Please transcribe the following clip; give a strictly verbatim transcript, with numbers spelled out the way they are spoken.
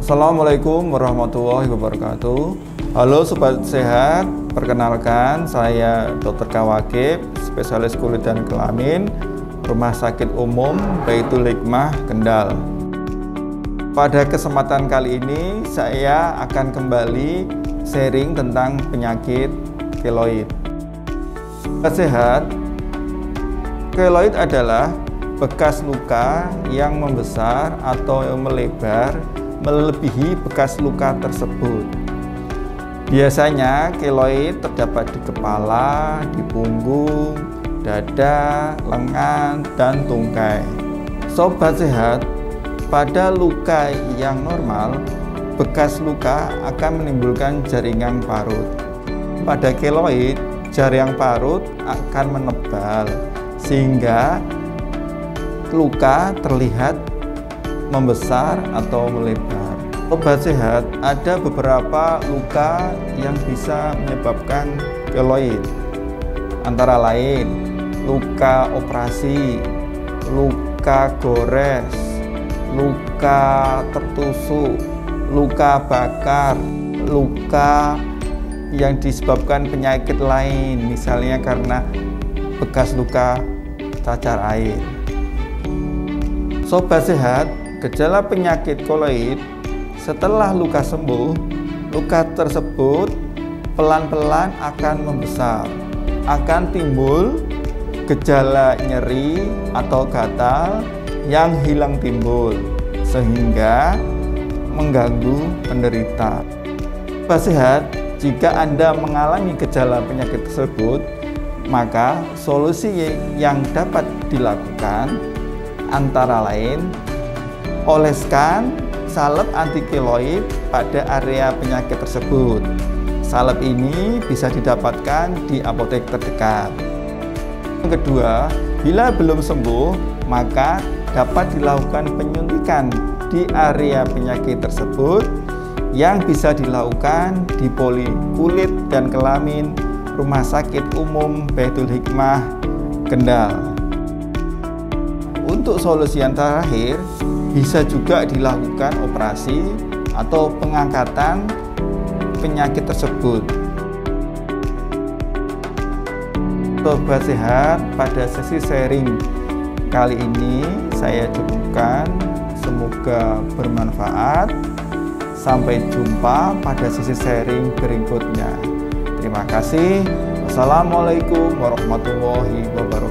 Assalamualaikum warahmatullahi wabarakatuh. Halo Sobat Sehat, perkenalkan saya dokter Kawakib, spesialis kulit dan kelamin, Rumah Sakit Umum Baitul Hikmah, Kendal. Pada kesempatan kali ini saya akan kembali sharing tentang penyakit keloid. Sobat Sehat, keloid adalah bekas luka yang membesar atau melebar melebihi bekas luka tersebut. Biasanya keloid terdapat di kepala, di punggung, dada, lengan, dan tungkai. Sobat Sehat, pada luka yang normal, bekas luka akan menimbulkan jaringan parut. Pada keloid, jaringan parut akan menebal sehingga luka terlihat membesar atau melebar. Sobat Sehat, ada beberapa luka yang bisa menyebabkan keloid, antara lain luka operasi, luka gores, luka tertusuk, luka bakar, luka yang disebabkan penyakit lain, misalnya karena bekas luka cacar air. Sobat Sehat, gejala penyakit keloid setelah luka sembuh, luka tersebut pelan-pelan akan membesar. Akan timbul gejala nyeri atau gatal yang hilang timbul, sehingga mengganggu penderita. Sobat Sehat, jika Anda mengalami gejala penyakit tersebut, maka solusi yang dapat dilakukan antara lain oleskan salep anti keloid pada area penyakit tersebut. Salep ini bisa didapatkan di apotek terdekat. Yang kedua, bila belum sembuh, maka dapat dilakukan penyuntikan di area penyakit tersebut yang bisa dilakukan di poli kulit dan kelamin Rumah Sakit Umum Baitul Hikmah, Kendal. Untuk solusi yang terakhir, bisa juga dilakukan operasi atau pengangkatan penyakit tersebut. Sobat Sehat, pada sesi sharing kali ini saya cukupkan. Semoga bermanfaat. Sampai jumpa pada sesi sharing berikutnya. Terima kasih. Wassalamualaikum warahmatullahi wabarakatuh.